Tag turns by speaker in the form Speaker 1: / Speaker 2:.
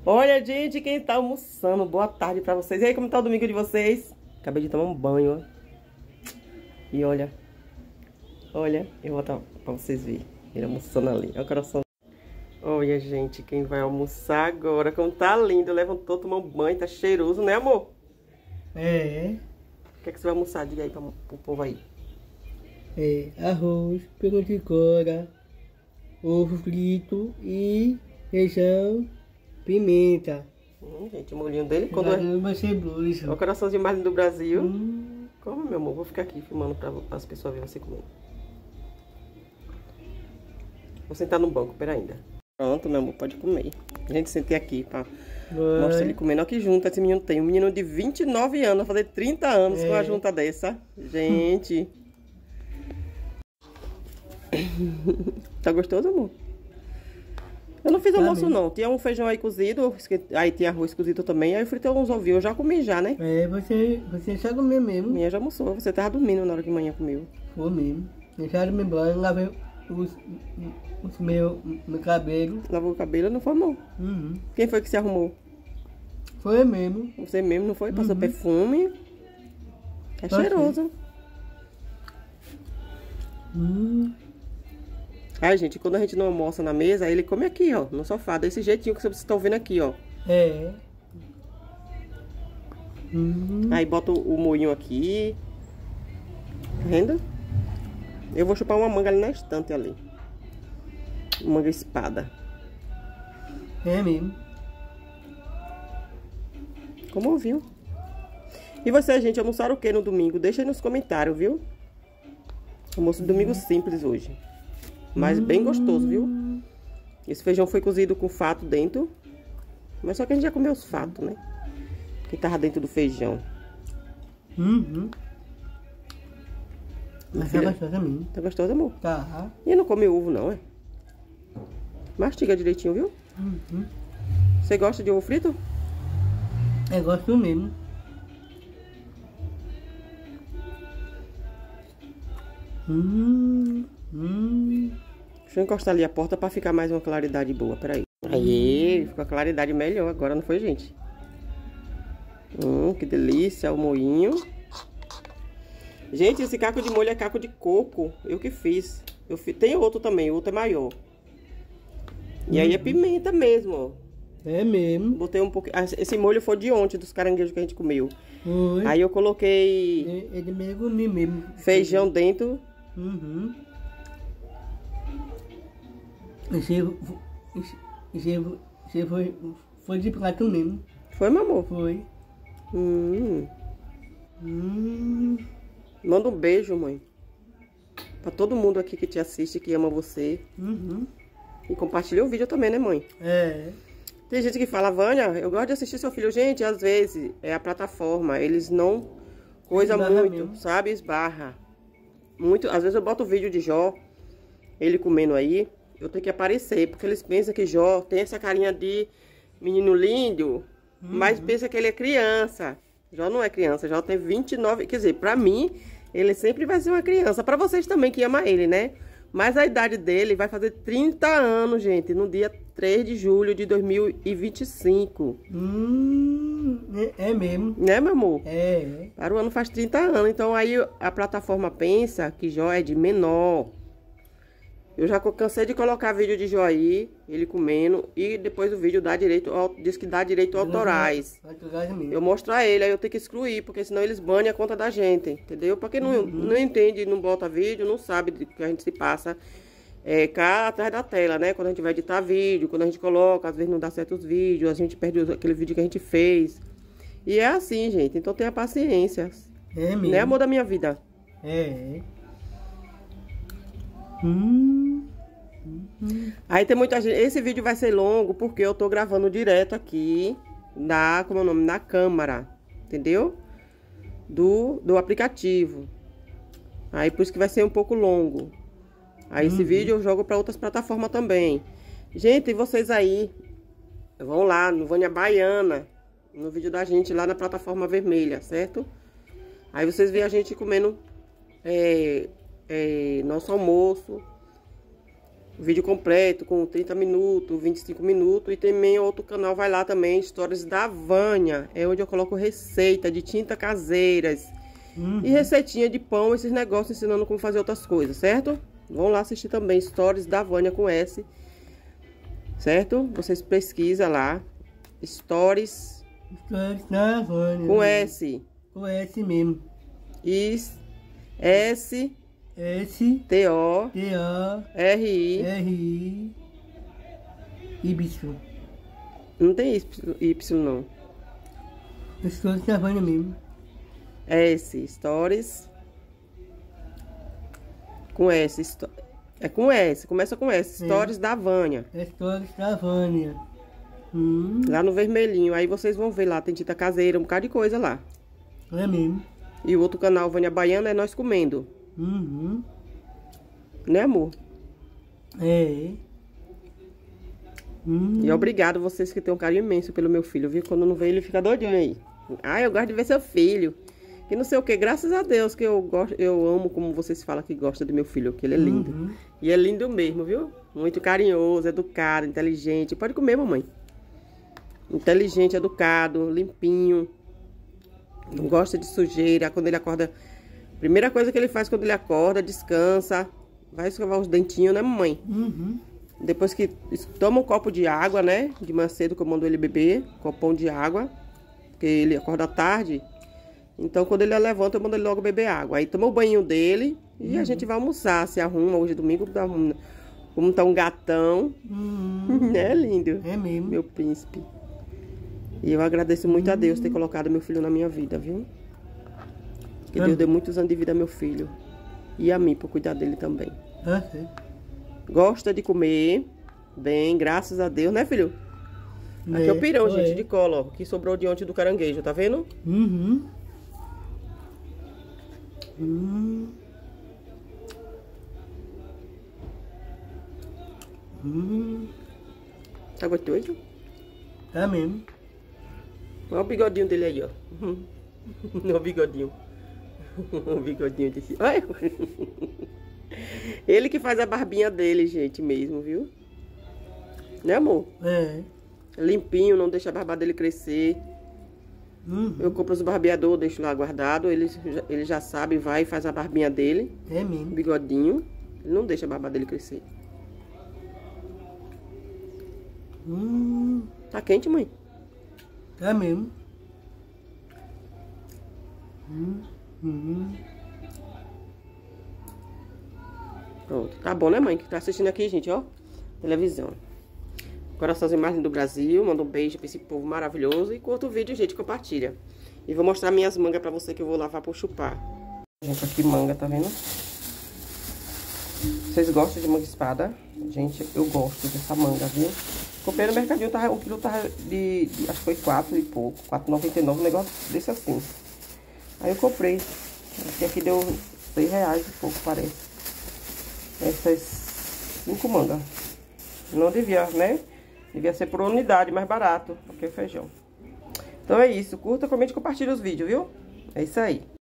Speaker 1: Olha, gente, quem tá almoçando. Boa tarde pra vocês. E aí, como tá o domingo de vocês? Acabei de tomar um banho, ó. E olha. Olha, eu vou botar pra vocês verem. Ele almoçando ali. Olha o coração. Olha, gente, quem vai almoçar agora. Como tá lindo. Levantou, tomou um banho. Tá cheiroso, né, amor?
Speaker 2: É.
Speaker 1: O que é que você vai almoçar? Diga aí pro povo aí.
Speaker 2: Arroz, peru de cora, ovo frito e feijão, pimenta.
Speaker 1: Gente, o molhinho dele. Quando é
Speaker 2: Uma cebola.
Speaker 1: o coraçãozinho mais lindo do Brasil. Como, meu amor? Vou ficar aqui filmando pra as pessoas verem você comendo. Vou sentar no banco, pera ainda. Pronto, meu amor, pode comer. A gente sentei aqui pra mostrar ele comendo. Olha que junta esse menino tem. Um menino de 29 anos, vai fazer 30 anos com uma junta dessa. Gente. Tá gostoso, amor? Eu não fiz almoço, não. Tinha um feijão aí cozido, aí tinha arroz cozido também. Aí eu fritei uns ovinhos. Eu já comi já, né?
Speaker 2: Você já comeu mesmo.
Speaker 1: Minha já almoçou. Você tava dormindo na hora que manhã comeu.
Speaker 2: Foi mesmo. Deixaram me banho, lavei meu cabelo.
Speaker 1: Lavou o cabelo, não foi, amor? Quem foi que se arrumou?
Speaker 2: Foi mesmo.
Speaker 1: Você mesmo, não foi? Passou perfume. É cheiroso. Ai, gente, quando a gente não almoça na mesa, ele come aqui, ó, no sofá, desse jeitinho que vocês estão vendo aqui, ó. Aí bota o moinho aqui. Tá vendo? Eu vou chupar uma manga ali na estante ali. Manga espada.
Speaker 2: É mesmo.
Speaker 1: Como ouviu? E você, gente, almoçaram o que no domingo? Deixa aí nos comentários, viu? Almoço de domingo simples hoje. Mas bem gostoso, viu? Esse feijão foi cozido com fato dentro. Mas só que a gente já comeu os fatos, né? Que tava dentro do feijão.
Speaker 2: Mas tá gostoso também.
Speaker 1: Tá gostoso, amor?
Speaker 2: Tá.
Speaker 1: E não come ovo, não, é? Mastiga direitinho, viu? Você gosta de ovo frito?
Speaker 2: Eu gosto mesmo.
Speaker 1: Deixa eu encostar ali a porta pra ficar mais uma claridade boa. Peraí. Aí, ficou a claridade melhor agora, não foi, gente? Que delícia, o moinho. Gente, esse caco de molho é caco de coco. Eu que fiz. Tem outro também, o outro é maior. E aí é pimenta mesmo, ó.
Speaker 2: É mesmo.
Speaker 1: Botei um pouquinho. Esse molho foi de ontem, dos caranguejos que a gente comeu.
Speaker 2: Foi.
Speaker 1: Aí eu coloquei
Speaker 2: Ele mesmo.
Speaker 1: feijão dentro.
Speaker 2: Você foi de prato mesmo.
Speaker 1: Foi, meu amor?
Speaker 2: Foi.
Speaker 1: Manda um beijo, mãe. Pra todo mundo aqui que te assiste, que ama você. E compartilha o vídeo também, né, mãe? Tem gente que fala, Vânia, eu gosto de assistir seu filho. Gente, às vezes é a plataforma. Eles não coisa muito, mesmo. Sabe? Esbarra. Muito. Às vezes eu boto o vídeo de Jó, ele comendo aí. Eu tenho que aparecer, porque eles pensam que Jó tem essa carinha de menino lindo, mas pensa que ele é criança. Jó não é criança, Jó tem 29, quer dizer, pra mim, ele sempre vai ser uma criança. Pra vocês também que amam ele, né? Mas a idade dele vai fazer 30 anos, gente, no dia 3 de julho de 2025.
Speaker 2: É mesmo.
Speaker 1: Né, meu amor?
Speaker 2: É.
Speaker 1: Para o ano faz 30 anos, então aí a plataforma pensa que Jó é de menor. Eu já cansei de colocar vídeo de Jó aí, ele comendo, e depois o vídeo dá direito, diz que dá direito autorais. Eu mostro a ele, aí eu tenho que excluir, porque senão eles banem a conta da gente, entendeu? Pra quem não entende, não bota vídeo, não sabe do que a gente se passa cá atrás da tela, né? Quando a gente vai editar vídeo, quando a gente coloca, às vezes não dá certo os vídeos, a gente perde aquele vídeo que a gente fez. E é assim, gente, então tenha paciência.
Speaker 2: É mesmo.
Speaker 1: Né, amor da minha vida?
Speaker 2: É.
Speaker 1: Aí tem muita gente. Esse vídeo vai ser longo porque eu tô gravando direto aqui como é o nome? Na câmera, entendeu? Do aplicativo. Aí por isso que vai ser um pouco longo. Aí esse vídeo eu jogo para outras plataformas também. Gente, vocês aí vão lá no Vânia Baiana, no vídeo da gente lá na plataforma vermelha, certo? Aí vocês veem a gente comendo nosso almoço. Vídeo completo com 30 minutos, 25 minutos. E também outro canal, vai lá também, Histórias da Vânia. É onde eu coloco receita de tinta caseiras. E receitinha de pão, esses negócios, ensinando como fazer outras coisas, certo? Vão lá assistir também Stories da Vânia com S. Certo? Vocês pesquisam lá. Stories
Speaker 2: da Vânia.
Speaker 1: Com S.
Speaker 2: Com S mesmo.
Speaker 1: S. T-O-R-I.
Speaker 2: Y.
Speaker 1: Não tem Y não.
Speaker 2: Stories da Vânia mesmo.
Speaker 1: S. Stories. Com S. É com S. Começa com S. Stories da Vânia.
Speaker 2: Stories da Vânia.
Speaker 1: Lá no vermelhinho. Aí vocês vão ver lá. Tem tinta caseira, um bocado de coisa lá.
Speaker 2: É mesmo.
Speaker 1: E o outro canal, Vânia Baiana, é nós comendo. Né, amor?
Speaker 2: É.
Speaker 1: E obrigado vocês que têm um carinho imenso pelo meu filho, viu? Quando não vê, ele fica doidinho aí. Ah, eu gosto de ver seu filho. E não sei o que, graças a Deus que eu gosto, eu amo como vocês falam que gosta do meu filho, que ele é lindo. E é lindo mesmo, viu? Muito carinhoso, educado, inteligente. Pode comer, mamãe. Inteligente, educado, limpinho. Não gosta de sujeira. Quando ele acorda, primeira coisa que ele faz quando ele acorda, descansa. Vai escovar os dentinhos, né, mamãe? Depois que toma um copo de água, né? De manhã cedo que eu mando ele beber, copão de água. Porque ele acorda tarde. Então, quando ele levanta, eu mando ele logo beber água. Aí toma o banho dele e a gente vai almoçar. Se arruma, hoje é domingo, como tá um gatão. É lindo.
Speaker 2: É mesmo.
Speaker 1: Meu príncipe. E eu agradeço muito a Deus ter colocado meu filho na minha vida, viu? Que Deus deu muitos anos de vida ao meu filho. E a mim, por cuidar dele também. Gosta de comer bem, graças a Deus, né, filho? Aqui é o pirão, gente, de cola, ó, que sobrou de ontem do caranguejo, tá vendo? Tá gostoso?
Speaker 2: Tá mesmo.
Speaker 1: Olha o bigodinho dele aí, ó. Olha o bigodinho. O bigodinho desse... Olha. Ele que faz a barbinha dele, gente, mesmo, viu? Né, amor?
Speaker 2: É.
Speaker 1: Limpinho, não deixa a barba dele crescer. Eu compro os barbeadores, deixo lá guardado. Ele já sabe, vai e faz a barbinha dele.
Speaker 2: É mesmo.
Speaker 1: Bigodinho. Ele não deixa a barba dele crescer. Tá quente, mãe?
Speaker 2: Tá mesmo.
Speaker 1: Pronto. Tá bom, né, mãe? Que tá assistindo aqui, gente, ó. Televisão. Coraçãozinho mais lindo do Brasil. Manda um beijo pra esse povo maravilhoso. E curta o vídeo, gente. Compartilha. E vou mostrar minhas mangas pra você que eu vou lavar pra chupar. Gente, aqui manga, tá vendo? Vocês gostam de manga espada? Gente, eu gosto dessa manga, viu? Comprei no mercadinho, o quilo tava de acho que foi 4 e pouco. 4,99, um negócio desse assim. Aí eu comprei. Aqui deu R$6 e pouco, parece. Essas 5 mangas. Não devia, né? Devia ser por unidade, mais barato do que o feijão. Então é isso. Curta, comente e compartilhe os vídeos, viu? É isso aí.